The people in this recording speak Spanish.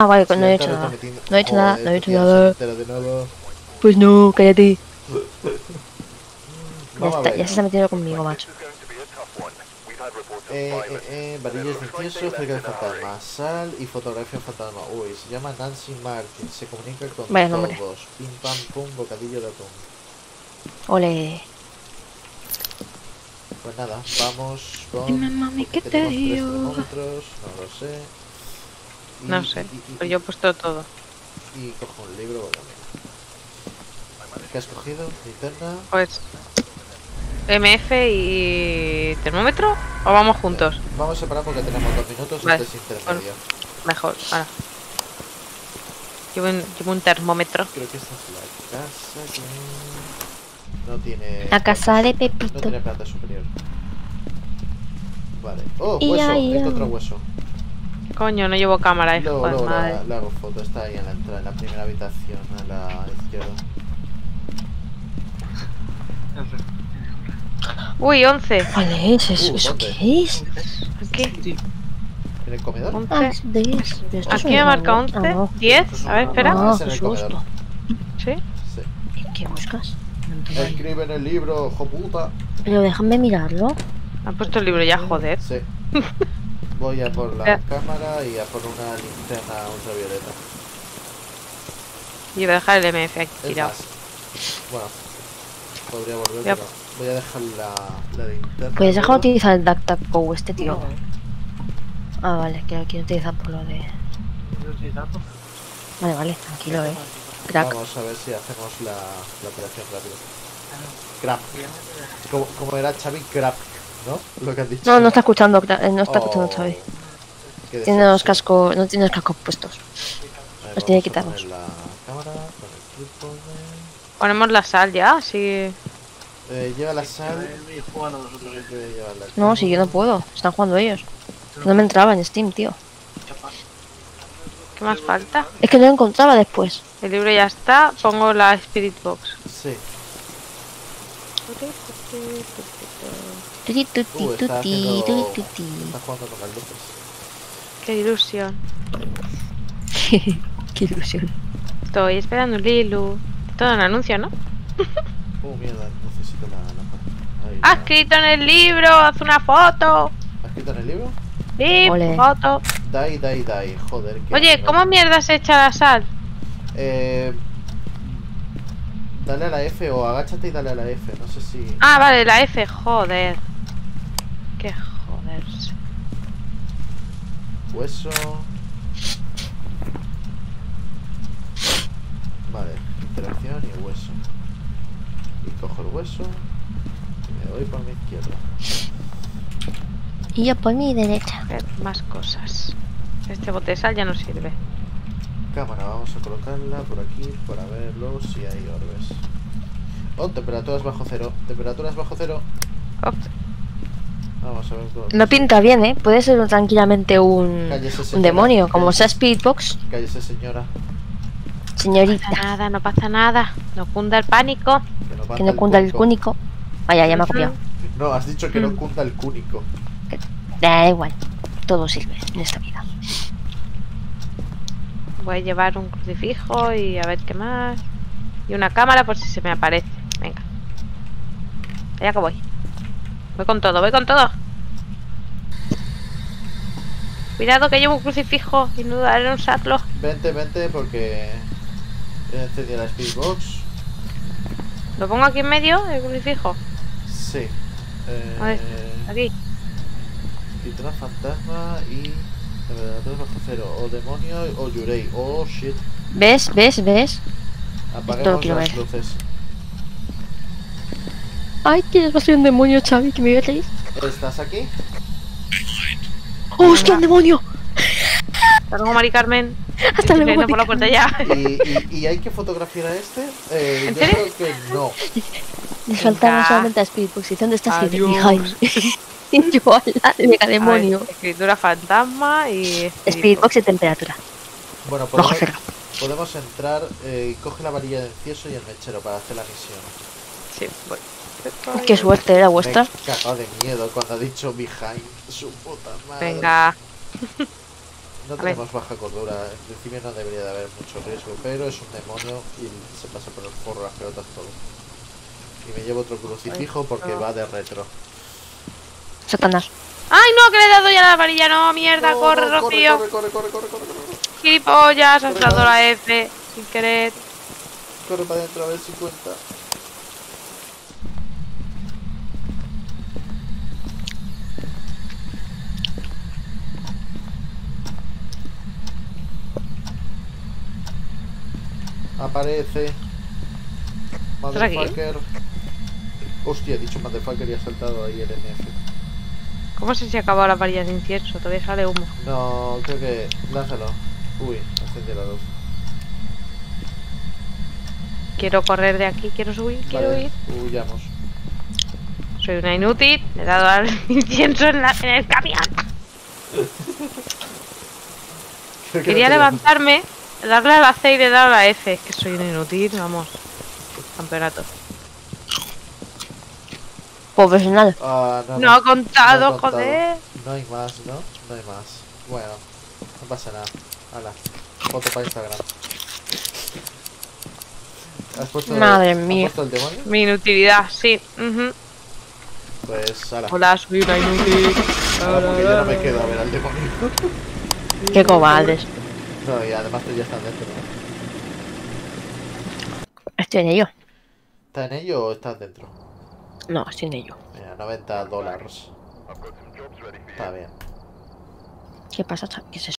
Ah, vale, Si no he está hecho nada. retransmitiendo- No he hecho nada, Joder, no he hecho tío, se nada. entera de nuevo. Pues no, cállate. Ya Vamos a está, ver. ya se está metiendo conmigo, macho. Varillas de incienso, cerca del fantasma, sal y fotografía fantasma. Uy, se llama Nancy Martin, se comunica con Vaya nombre. todos. Pim pam pum, bocadillo de atún. Ole. Pues nada, vamos con... Dime, mami, porque ¿qué te tenemos 3 digo? termómetros, no lo sé. Y, No sé, pero yo he puesto todo. y cojo un libro, bueno, mira. ¿Qué has cogido? ¿Linterna? Pues... MF y... ¿termómetro? ¿O vamos juntos? Vamos a separar porque tenemos 2 minutos Vale, este es intermedio. Mejor, ahora. Llevo un termómetro. Creo que esta es la casa que... No tiene... La casa de No Pepito. tiene planta superior. Vale. ¡Oh, Y hueso! ahí, Encontré hueso. Coño, no llevo cámara, hijo de Luego madre. le hago foto. Está ahí en la entrada, en la primera habitación, a la izquierda. Uy, 11. ¿Cuál es? ¿Eso ¿dónde? qué es? ¿Qué? ¿En el comedor? 11. Ah, es de eso. Pero esto es Aquí un me marca error. 11. Ah, no. 10. A ver, espera. Ah, es en qué el comedor. susto. Sí. Sí. ¿Qué buscas? No entiendo ahí. Escribe en el libro, hijo puta. Pero déjame mirarlo. Han puesto el libro ya, joder. Sí. Voy a por la Ya. cámara y a por una linterna ultravioleta. Y voy a dejar el MF aquí Es tirado. más, bueno, podría volver, Ya. pero voy a dejar la linterna. ¿Puedes dejar luego. utilizar el DuckDuckGo este tío? Ah, vale, que lo quiero utilizar por lo de... Vale, vale, tranquilo, Crack. Vamos a ver si hacemos la operación rápido. Crap. Como era Xavi, crap, ¿no? Lo que has dicho. No, no está escuchando, no está escuchando Oh, Xavi. qué Tiene los decepción. cascos, no tiene los cascos puestos. Vale, los tiene que vamos a quitarlos. poner la cámara con el trípode. Ponemos la sal ya, así. Lleva la sal. Yo voy a llevar la No, si yo no cámara. puedo, están jugando ellos. No me entraba en Steam, tío. ¿Qué más falta? Es que no lo encontraba después. El libro ya está. Pongo la Spirit Box. Sí. Tuti, tuti, Está tuti, haciendo... tuti, tuti. Está jugando con las luces. Qué ilusión. Qué ilusión. Estoy esperando un Lilu. Todo un anuncio, ¿no? Mierda, necesito la lámpara. Ahí, ¡Ha ya. escrito en el libro! ¡Haz una foto! ¿Has escrito en el libro? ¡Sí! Ole. ¡Foto! Die. Joder, qué Oye, ánimo. ¿cómo mierda se echa la sal? Dale a la F o agáchate y dale a la F. No sé si... Ah, vale, la F. Joder. Qué joderse. Hueso. Vale, interacción y hueso. Y cojo el hueso y me voy por mi izquierda. Y yo por mi derecha. Ver más cosas. Este bote de sal ya no sirve. Cámara, vamos a colocarla por aquí para ver luego si hay orbes. Oh, temperaturas bajo cero. Temperaturas bajo cero. Op. Vamos a ver cómo... No pinta bien, ¿eh? Puede ser tranquilamente Cállese, un señora. demonio, como Cállese. sea Spiritbox. Cállese, señora. No Señorita, pasa nada, no pasa nada. No cunda el pánico. que no cunda el cúnico. Vaya, ya me ha copiado. No, has dicho que no cunda el cúnico. Da igual, todo sirve en esta vida. Voy a llevar un crucifijo y a ver qué más. Y una cámara por si se me aparece. Venga. Allá que voy. Voy con todo, voy con todo. Cuidado que llevo un crucifijo y no daré un usarlo. Vente, porque... Encendí la Speedbox. ¿Lo pongo aquí en medio, el crucifijo? Sí. A ver, aquí. Pintura fantasma y... Temperaturas bajo cero. O demonio o Yurei. Oh, shit. ¿Ves? Apaguemos quiero las ver. luces. Ay, tienes más un demonio, Xavi, que me voy a reír. ¿Estás aquí? ¡Oh, hostia, un demonio! Hasta luego, Mari Carmen. Hasta luego, Estoy por la puerta ya. ¿Y hay que fotografiar a este? ¿En Yo serio? creo que no. Me faltaba Venga. solamente a Spiritbox. ¿Y dónde estás? Adiós. Behind. Yo al lado de mega A ver, demonio. escritura fantasma y... Spiritbox y temperatura. Bueno, Bajo cero. podemos entrar. Coge la varilla de incienso y el mechero para hacer la misión. Sí, voy. Qué suerte era vuestra. Me he cagado de miedo cuando ha dicho behind. Su puta madre. Venga. No tenemos baja cordura. En principio no debería de haber mucho riesgo, pero es un demonio y se pasa por el forro, las pelotas, todo. Y me llevo otro crucifijo porque va de retro. Satanás. ¡Ay, no! Que le he dado ya la varilla. No, mierda. No, corre, no, Rocío. corre. Gilipollas, has Corre, dado corre. la F sin querer. Corre para adentro a ver si cuenta. Aparece. aquí? Motherfucker. Hostia, he dicho motherfucker y ha saltado ahí el MF. ¿Cómo sé si ha acabado la varilla de incienso? Todavía sale humo. No, creo que... Lánzalo. Uy, ascendió la luz. Quiero correr de aquí, quiero subir, quiero Vale, ir. huyamos. Soy una inútil. Le he dado al incienso en el camión. Creo que Quería no tenía- levantarme, darle a la C y le he dado a la F. Es que soy una inútil, vamos. Campeonato. Profesional. Ah, No ha no contado, he contado. joder. No hay más, ¿no? No hay más. Bueno, no pasa nada. Hala, foto para Instagram. ¿Has puesto, Madre ¿has mía. puesto el demonio? Mi inutilidad, sí. Pues, hala. Hola, soy una inútil. Ahora porque ya no me quedo a ver al demonio. Qué cobardes. No, y además tú ya estás dentro, ¿no? Estoy en ello. ¿Estás en ello o estás dentro? No, estoy en ello. Mira, $90. Está bien. ¿Qué pasa? ¿Qué es eso?